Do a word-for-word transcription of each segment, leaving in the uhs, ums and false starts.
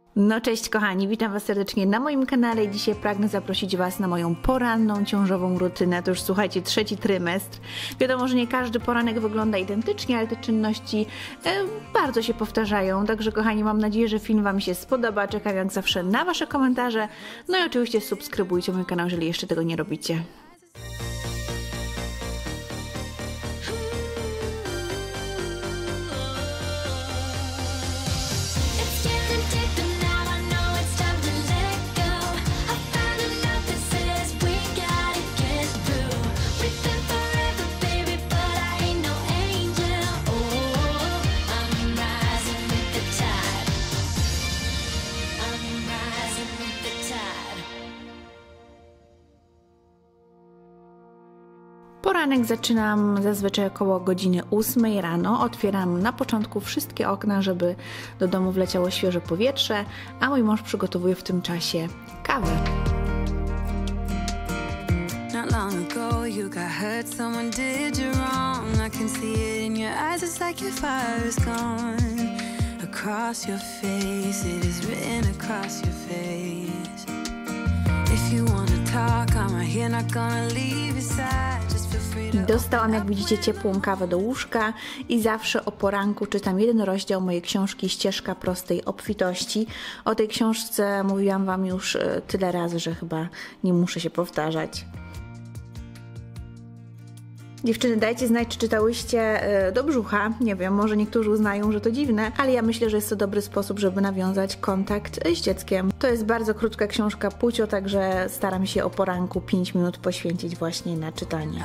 No cześć kochani, witam Was serdecznie na moim kanale i dzisiaj pragnę zaprosić Was na moją poranną ciążową rutynę. To już słuchajcie, trzeci trymestr. Wiadomo, że nie każdy poranek wygląda identycznie, ale te czynności e, bardzo się powtarzają. Także kochani, mam nadzieję, że film Wam się spodoba. Czekam jak zawsze na Wasze komentarze. No i oczywiście subskrybujcie mój kanał, jeżeli jeszcze tego nie robicie. Poranek zaczynam zazwyczaj około godziny ósmej rano. Otwieram na początku wszystkie okna, żeby do domu wleciało świeże powietrze, a mój mąż przygotowuje w tym czasie kawę. Dostałam, jak widzicie, ciepłą kawę do łóżka i zawsze o poranku czytam jeden rozdział mojej książki Ścieżka prostej obfitości. O tej książce mówiłam Wam już tyle razy, że chyba nie muszę się powtarzać. Dziewczyny, dajcie znać, czy czytałyście do brzucha. Nie wiem, może niektórzy uznają, że to dziwne, ale ja myślę, że jest to dobry sposób, żeby nawiązać kontakt z dzieckiem. To jest bardzo krótka książka Pucio, także staram się o poranku pięć minut poświęcić właśnie na czytanie.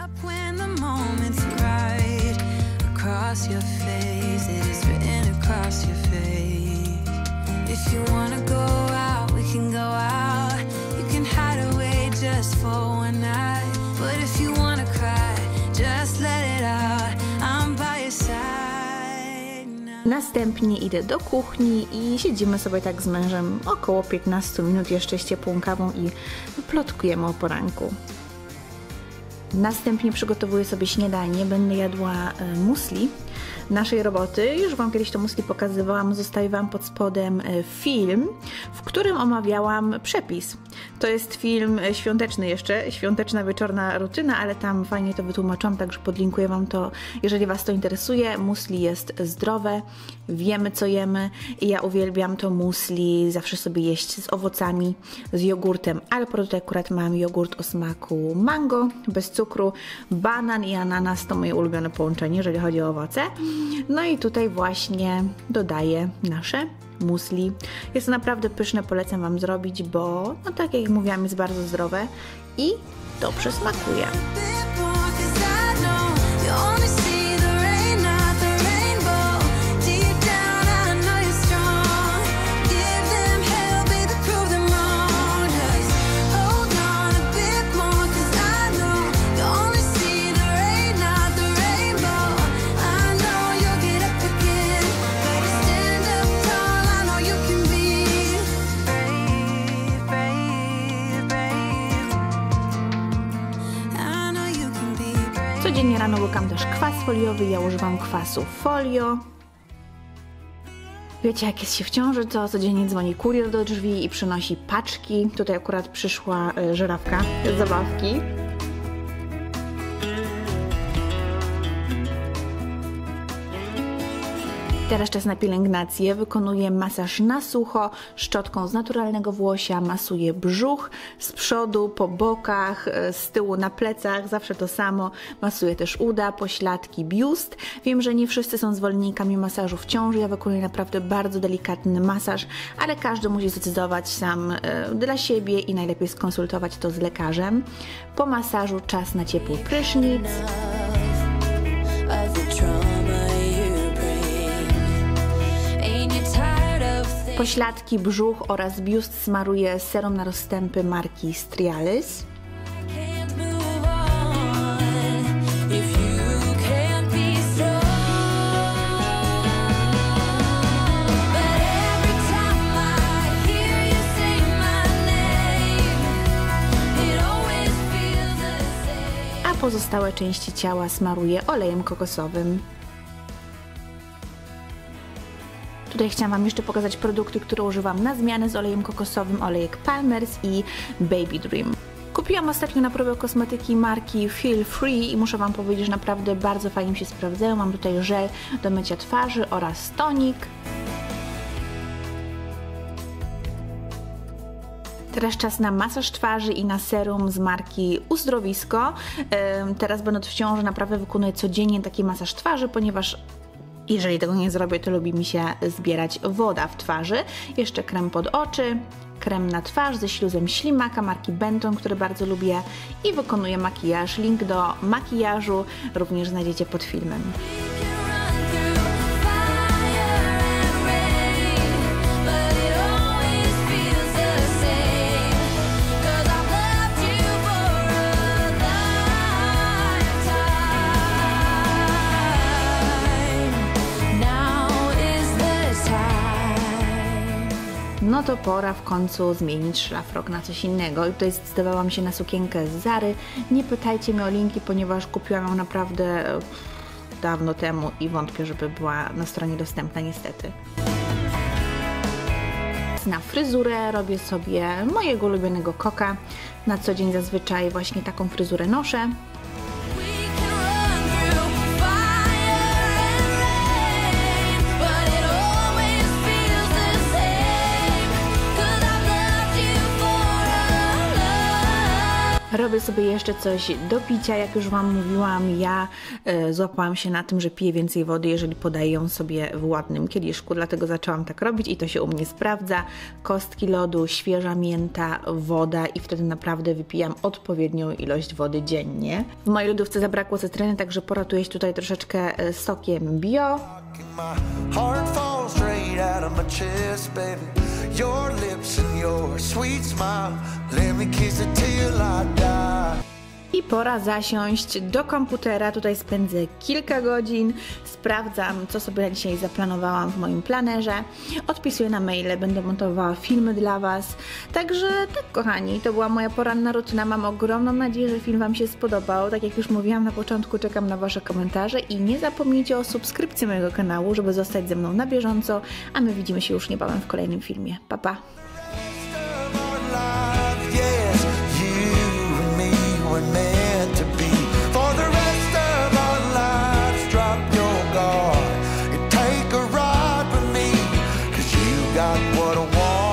Następnie idę do kuchni i siedzimy sobie tak z mężem około piętnaście minut jeszcze z ciepłą kawą i plotkujemy o poranku. Następnie przygotowuję sobie śniadanie, będę jadła musli naszej roboty. Już Wam kiedyś to musli pokazywałam, zostawię Wam pod spodem film, w którym omawiałam przepis. To jest film świąteczny jeszcze, świąteczna wieczorna rutyna, ale tam fajnie to wytłumaczyłam, także podlinkuję Wam to, jeżeli Was to interesuje. Musli jest zdrowe, wiemy co jemy i ja uwielbiam to musli zawsze sobie jeść z owocami, z jogurtem, ale tutaj akurat mam jogurt o smaku mango, bez cukru, banan i ananas to moje ulubione połączenie, jeżeli chodzi o owoce. No i tutaj właśnie dodaję nasze musli. Jest to naprawdę pyszne, polecam Wam zrobić, bo no tak jak mówiłam, jest bardzo zdrowe i dobrze smakuje. Codziennie rano łykam też kwas foliowy, ja używam kwasu folio. Wiecie, jak jest się w ciąży, to codziennie dzwoni kurier do drzwi i przynosi paczki. Tutaj akurat przyszła y, żyrafka z zabawki. Teraz czas na pielęgnację. Wykonuję masaż na sucho, szczotką z naturalnego włosia, masuję brzuch z przodu, po bokach, z tyłu na plecach, zawsze to samo. Masuję też uda, pośladki, biust. Wiem, że nie wszyscy są zwolennikami masażu w ciąży. Ja wykonuję naprawdę bardzo delikatny masaż, ale każdy musi zdecydować sam y, dla siebie i najlepiej skonsultować to z lekarzem. Po masażu czas na ciepły prysznic. Pośladki, brzuch oraz biust smaruję serum na rozstępy marki Strialis. pozostałe części ciała smaruję olejem kokosowym. Tutaj chciałam Wam jeszcze pokazać produkty, które używam na zmianę z olejem kokosowym, olejek Palmer's i Baby Dream. Kupiłam ostatnio na próbę kosmetyki marki Feel Free i muszę Wam powiedzieć, że naprawdę bardzo fajnie mi się sprawdzają. Mam tutaj żel do mycia twarzy oraz tonik. Teraz czas na masaż twarzy i na serum z marki Uzdrowisko. Teraz będąc w ciąży naprawdę wykonuję codziennie taki masaż twarzy, ponieważ jeżeli tego nie zrobię, to lubi mi się zbierać woda w twarzy. Jeszcze krem pod oczy, krem na twarz ze śluzem ślimaka marki Benton, który bardzo lubię i wykonuję makijaż. Link do makijażu również znajdziecie pod filmem. No to pora w końcu zmienić szlafrok na coś innego i tutaj zdecydowałam się na sukienkę z Zary. Nie pytajcie mnie o linki, ponieważ kupiłam ją naprawdę dawno temu i wątpię, żeby była na stronie dostępna niestety. Na fryzurę robię sobie mojego ulubionego koka. Na co dzień zazwyczaj właśnie taką fryzurę noszę. Robię sobie jeszcze coś do picia, jak już Wam mówiłam, ja y, złapałam się na tym, że piję więcej wody, jeżeli podaję ją sobie w ładnym kieliszku, dlatego zaczęłam tak robić i to się u mnie sprawdza. Kostki lodu, świeża mięta, woda i wtedy naprawdę wypijam odpowiednią ilość wody dziennie. W mojej lodówce zabrakło cytryny, także poratuję się tutaj troszeczkę sokiem bio. Your lips and your sweet smile, let me kiss it till I die. I pora zasiąść do komputera, tutaj spędzę kilka godzin, sprawdzam, co sobie na dzisiaj zaplanowałam w moim planerze, odpisuję na maile, będę montowała filmy dla Was. Także tak kochani, to była moja poranna rutyna, mam ogromną nadzieję, że film Wam się spodobał. Tak jak już mówiłam na początku, czekam na Wasze komentarze i nie zapomnijcie o subskrypcji mojego kanału, żeby zostać ze mną na bieżąco, a my widzimy się już niebawem w kolejnym filmie. Pa, pa! Meant to be for the rest of our lives. Drop your guard and take a ride with me, 'cause you got what I want.